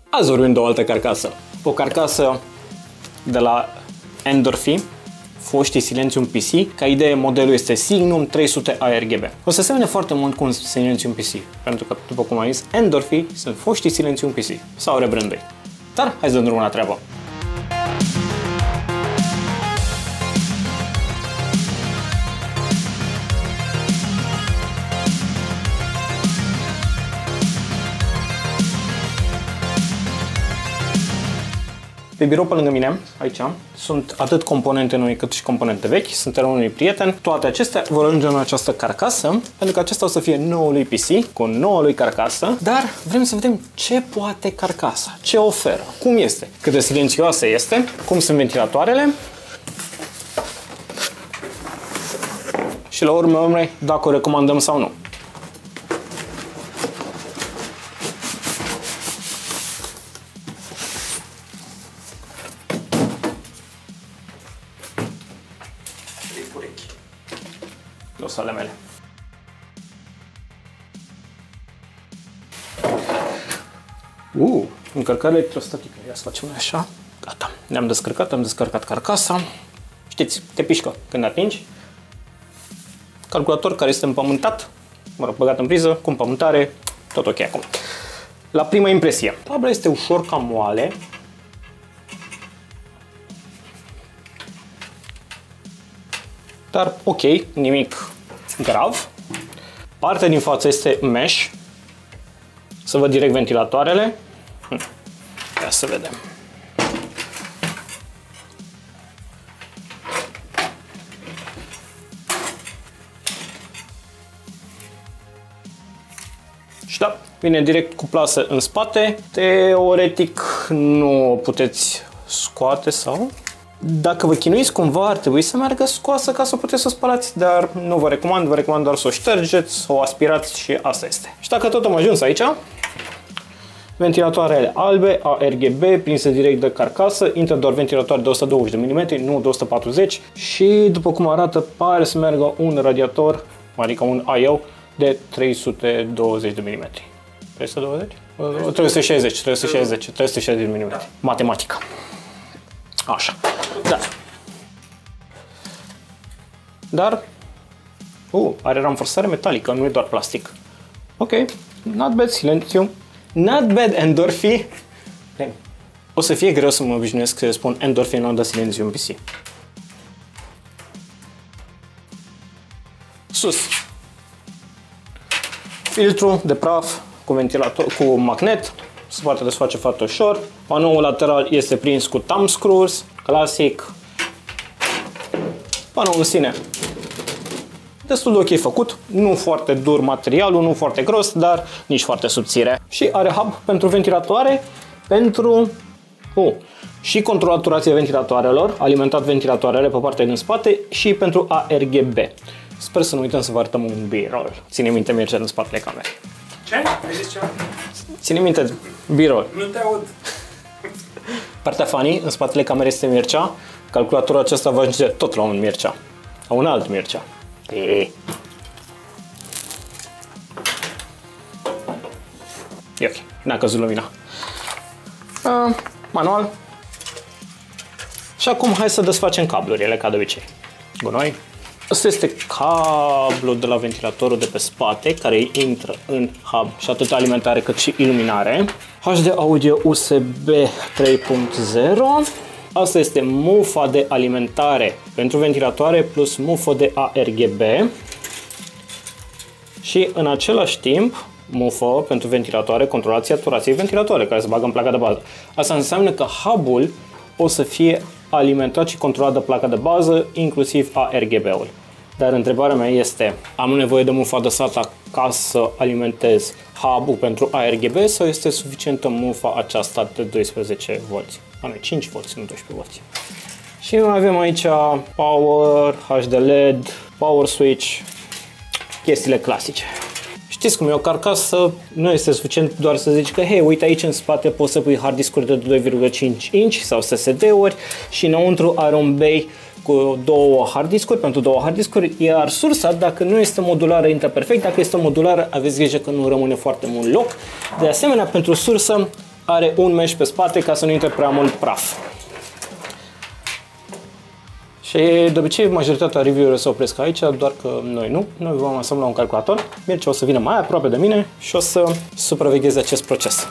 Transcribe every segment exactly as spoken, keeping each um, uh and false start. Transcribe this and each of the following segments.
Azi vorbim de o altă carcasă. O carcasă de la Endorphy, foștii Silentium P C. Ca idee, modelul este Signum trei sute A R G B. O să semene foarte mult cu un Silentium P C, pentru că, după cum am zis, Endorphy sunt foștii Silentium P C sau rebrandări. Dar hai să dăm drumul la treabă. Pe birou pe lângă mine, aici, sunt atât componente noi cât și componente vechi, sunt terenul unui prieten. Toate acestea vor ajunge în această carcasă, pentru că acesta o să fie noului P C, cu noua lui carcasă, dar vrem să vedem ce poate carcasa, ce oferă, cum este, cât de silențioasă este, cum sunt ventilatoarele și la urmă, urmei, dacă o recomandăm sau nu. Dosarele mele. Uh, încărcare electrostatică. Ia să facem așa. Gata. Ne-am descărcat, am descărcat carcasa. Știți, te pișcă când atingi. Calculator care este împământat, mă rog, băgat în priză, cu împământare, tot ok acum. La prima impresie, tabla este ușor cam moale. Dar ok, nimic grav. Partea din față este mesh. Să văd direct ventilatoarele. Ia să vedem. Și da, vine direct cu plasă în spate. Teoretic nu o puteți scoate sau... Dacă vă chinuiți cumva, ar trebui să meargă scoasă ca să puteți să o spălați, dar nu vă recomand, vă recomand doar să o ștergeți, să o aspirați și asta este. Și dacă tot am ajuns aici, ventilatoarele albe, A R G B, prinse direct de carcasă, intră doar ventilatoare de o sută douăzeci de milimetri, nu de o sută patruzeci și după cum arată, pare să meargă un radiator, adică un I O de trei sute douăzeci de milimetri. trei sute douăzeci? trei sute șaizeci, trei sute șaizeci, trei sute șaizeci de milimetri. Matematica. Așa. Da. Dar uh, are ramforsare metalică, nu e doar plastic. Ok, not bad Silentium. Not bad Endorphy. O să fie greu să mă obișnuiesc să spun Endorphy, nu de Silentium P C. Sus. Filtru de praf cu ventilator, cu magnet. Se poate desface foarte ușor. Panoul lateral este prins cu thumb screws, clasic. Panoul în sine destul de ok făcut, nu foarte dur materialul, nu foarte gros, dar nici foarte subțire. Și are hub pentru ventilatoare, pentru oh, și controlaturația ventilatoarelor, alimentat ventilatoarele pe partea din spate și pentru A R G B. Sper să nu uităm să vă arătăm un B-roll. Ține minte Mircea în spatele camerei. Ce? Ai zis ceva? Ține minte B-roll. Nu te aud. Partea funny, în spatele camerei este Mircea. Calculatorul acesta va ajunge tot la un Mircea. La un alt Mircea. E, e ok, n-a căzut lumina. Uh, manual. Și acum hai să desfacem cablurile, ca de obicei. Gunoi. Asta este cablul de la ventilatorul de pe spate, care intră în hub și atât alimentare cât și iluminare. H D audio U S B trei punct zero. Asta este mufa de alimentare pentru ventilatoare plus mufă de A R G B. Și în același timp, mufă pentru ventilatoare, controlația turației ventilatoare, care se bagă în placa de bază. Asta înseamnă că hub-ul o să fie alimentat și controlat de placa de bază, inclusiv A R G B-ul. Dar întrebarea mea este, am nevoie de mufa de SATA ca să alimentez hub-ul pentru A R G B sau este suficientă mufa aceasta de doisprezece volți? A, nu, cinci volți, nu doisprezece volți. Și mai avem aici power, H D L E D, power switch, chestiile clasice. Știți cum e o carcasă, nu este suficient doar să zici că, hei, uite aici în spate poți să pui hard discuri de doi virgulă cinci inch sau S S D-uri și înăuntru are un bay cu două hard discuri, pentru două hard discuri, iar sursa, dacă nu este modulară, intră perfect, dacă este modulară, aveți grijă că nu rămâne foarte mult loc. De asemenea, pentru sursă are un mesh pe spate ca să nu intre prea mult praf. Și de obicei majoritatea review-urilor se opresc aici, doar că noi nu. Noi vom asambla un calculator. Mircea o să vină mai aproape de mine și o să supravegheze acest proces.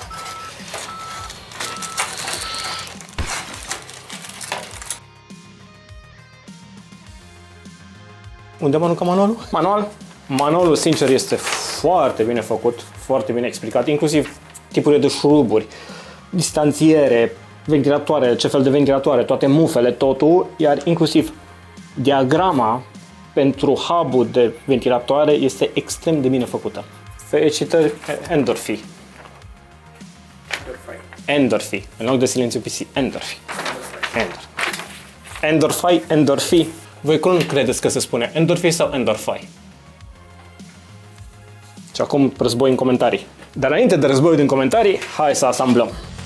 Unde am aruncat manualul? Manual? Manualul, sincer, este foarte bine făcut, foarte bine explicat, inclusiv tipurile de șuruburi, distanțiere, ventilatoare, ce fel de ventilatoare, toate mufele, totul, iar inclusiv diagrama pentru hub-ul de ventilatoare este extrem de bine făcută. Felicitări, Endorphy. Endorphy. În loc de silențiu P C, Endorphy. Endorphy, Endorphy. Voi cum credeți că se spune? Endorphy sau Endorphy? Și acum război în comentarii. Dar înainte de războiul din comentarii, hai să asamblăm.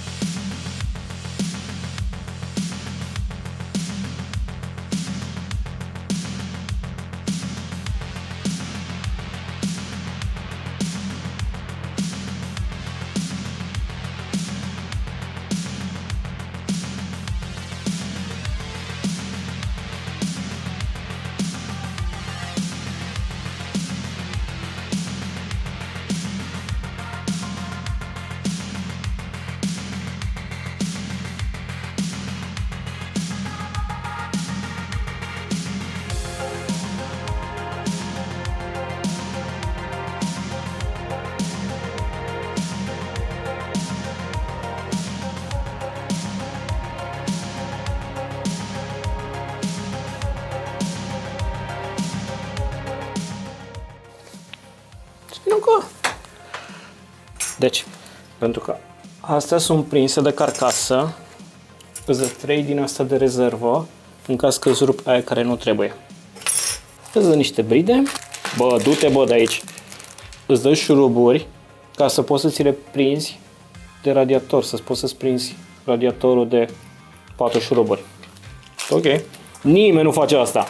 Deci, pentru că astea sunt prinse de carcasă, îți dă trei din asta de rezervă, în caz că îți rup aia care nu trebuie. Îți dă niște bride, bă, du-te bă de aici, îți dă șuruburi ca să poți să ți le prinzi de radiator, să poți să-ți prinzi radiatorul de patru șuruburi. Ok. Nimeni nu face asta.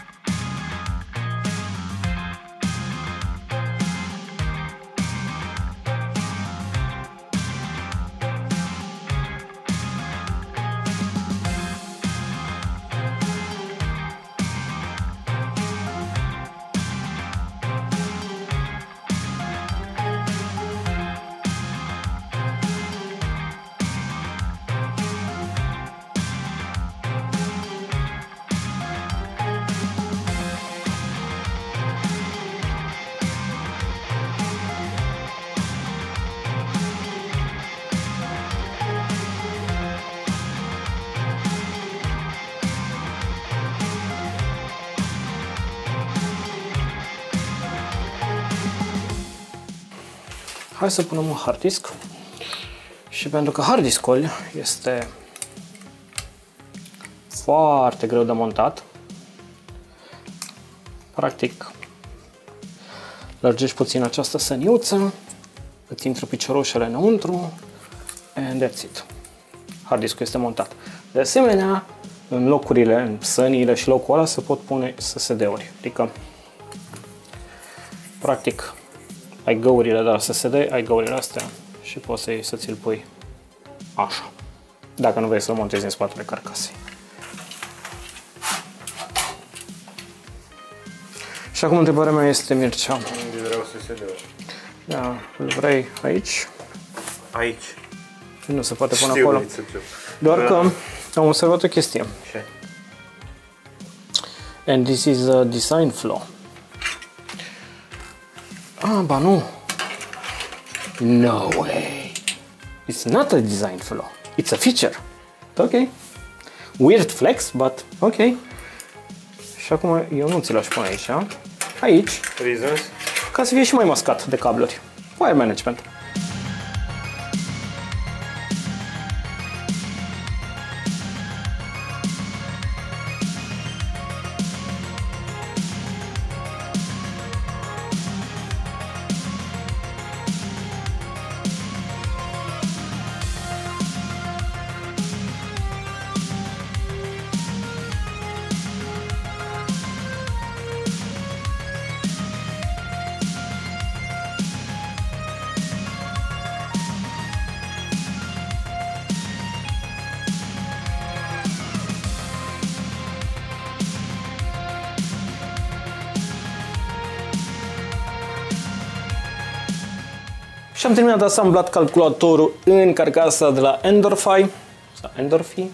Hai să punem un hard disk. Și pentru că hard disk-ul este foarte greu de montat, practic lărgești puțin această săniuță, îți intră piciorușele înăuntru and that's it. Hard disk-ul este montat. De asemenea, în locurile, în sănile și locul ăla se pot pune S S D-uri. Adică, practic, ai găurile de la S S D, ai găurile astea și poți să iei să ți-l pui așa, dacă nu vrei să-l montezi în spatele carcasei. Și acum întrebarea mea este, Mircea. Unde vreau S S D-ul? Da, îl vrei aici? Aici. Nu se poate pune Știu, acolo. știu. Doar că am observat o chestie. Ce? And this is a design flaw. Ah, ba nu. No way. It's not a design flaw. It's a feature. Ok. Weird flex, but ok. Și acum eu nu ți l-aș pune aici. Aici. Reasons? Ca să fie și mai mascat de cabluri. Wire management. Și am terminat de asamblat calculatorul în carcasa de la Endorphi, sau Endorphi,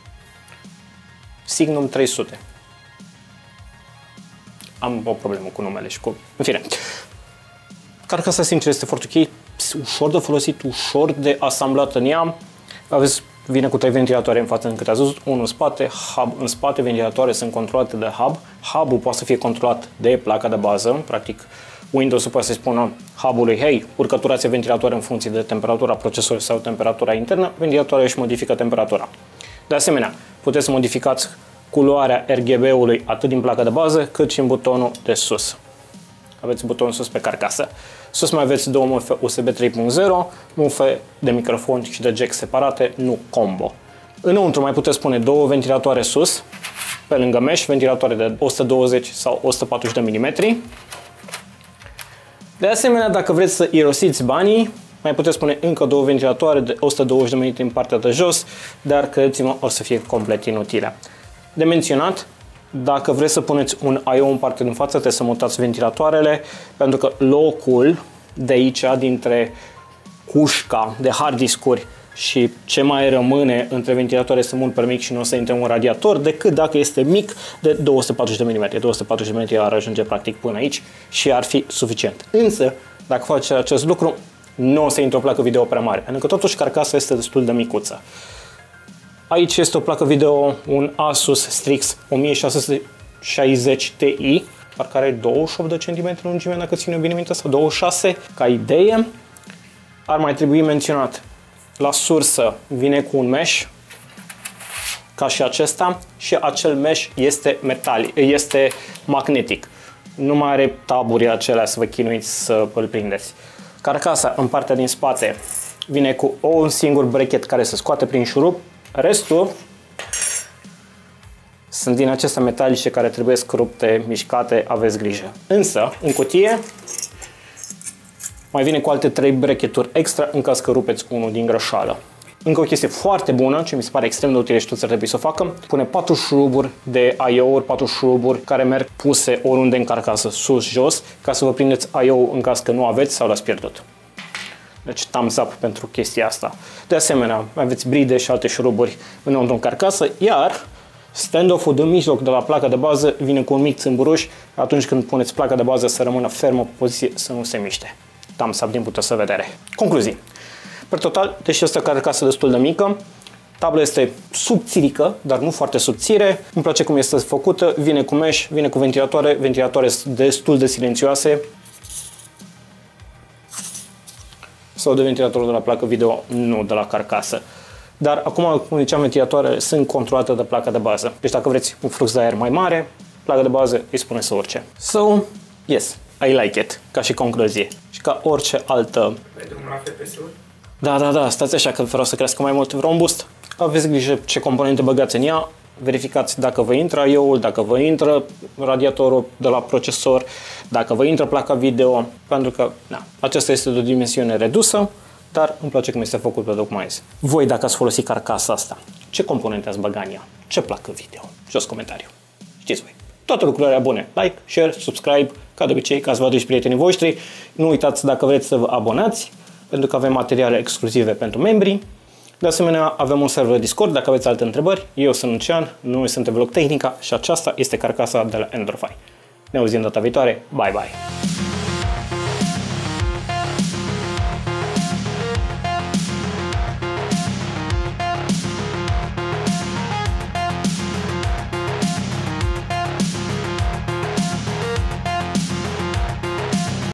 Signum trei sute. Am o problemă cu numele și cu... În fine. Carcasa, sincer, este foarte ok, ușor de folosit, ușor de asamblat în ea. Aveți, vine cu trei ventilatoare în față, încât ați văzut, unul în spate, hub în spate, ventilatoare sunt controlate de hub. Hub-ul poate să fie controlat de placa de bază, practic Windows-ul poate să-i spună hub-ului, hei, urcăturați ventilatoare în funcție de temperatura procesorului sau temperatura internă, ventilatoarea își modifică temperatura. De asemenea, puteți să modificați culoarea R G B-ului atât din placa de bază, cât și în butonul de sus. Aveți butonul sus pe carcasă. Sus mai aveți două mufe U S B trei punct zero, mufe de microfon și de jack separate, nu combo. Înăuntru mai puteți pune două ventilatoare sus, pe lângă mesh, ventilatoare de o sută douăzeci sau o sută patruzeci de milimetri. De asemenea, dacă vreți să irosiți banii, mai puteți pune încă două ventilatoare de o sută douăzeci de milimetri în partea de jos, dar credeți-mă, o să fie complet inutile. De menționat, dacă vreți să puneți un I O în partea din față, trebuie să mutați ventilatoarele, pentru că locul de aici, dintre cușca de hard discuri și ce mai rămâne între ventilatoare este mult prea mic și nu o să intre un radiator, decât dacă este mic de două sute patruzeci de milimetri. două sute patruzeci de milimetri ar ajunge practic până aici și ar fi suficient. Însă, dacă faceți acest lucru, nu o să intre o placă video prea mare, pentru că totuși carcasa este destul de micuță. Aici este o placă video, un Asus Strix o mie șase sute șaizeci Ti, parcă are douăzeci și opt de centimetri lungime, dacă ține bine minte, sau douăzeci și șase. Ca idee, ar mai trebui menționat, la sursă vine cu un mesh, ca și acesta, și acel mesh este metalic, este magnetic. Nu mai are taburi acelea să vă chinuiți să îl prindeți. Carcasa, în partea din spate, vine cu un singur bracket care se scoate prin șurub. Restul sunt din acestea metalice care trebuie rupte, mișcate, aveți grijă. Însă, în cutie, mai vine cu alte trei bracketuri extra în caz că rupeți unul din greșeală. Încă o chestie foarte bună, ce mi se pare extrem de utilă și toți ar trebui să o facă, pune patru șuruburi de I O-uri, patru șuruburi care merg puse oriunde în carcasă, sus, jos, ca să vă prindeți I O în caz că nu aveți sau l-ați pierdut. Deci thumbs up pentru chestia asta. De asemenea, aveți bride și alte șuruburi înăuntru în carcasă, iar stand-off-ul din mijloc de la placa de bază vine cu un mic țâmburuș, atunci când puneți placa de bază să rămână fermă pe poziție, să nu se miște. Thumbs up din punctul să vedere. Concluzii. Per total, deși este o carcasă destul de mică, tabla este subțirică, dar nu foarte subțire. Îmi place cum este făcută, vine cu mesh, vine cu ventilatoare, ventilatoare destul de silențioase. Sau de ventilatorul de la placă video, nu de la carcasă. Dar acum, cum ziceam, ventilatoarele sunt controlate de placa de bază. Deci dacă vreți un flux de aer mai mare, placa de bază îi spune să urce. So, yes, I like it, ca și concluzie. Și ca orice altă... Pentru un F P S-uri? Da, da, da, stați așa că vreau să crească mai mult, vreau un boost. Aveți grijă ce componente băgați în ea, verificați dacă vă intră I O-ul, dacă vă intră radiatorul de la procesor, dacă vă intră placa video, pentru că na, aceasta este de o dimensiune redusă, dar îmi place cum este făcut pe Docmice. Voi, dacă ați folosit carcasa asta, ce componente ați băgat în ea? Ce placă video? Jos comentariu. Știți voi. Toate lucrurile bune. Like, share, subscribe, ca de obicei, ca să vă aduceți prietenii voștri. Nu uitați dacă vreți să vă abonați, pentru că avem materiale exclusive pentru membrii. De asemenea, avem un server Discord, dacă aveți alte întrebări. Eu sunt Lucian, noi suntem Vlog Tehnica și aceasta este carcasa de la Endorphi. Ne auzim data viitoare. Bye, bye!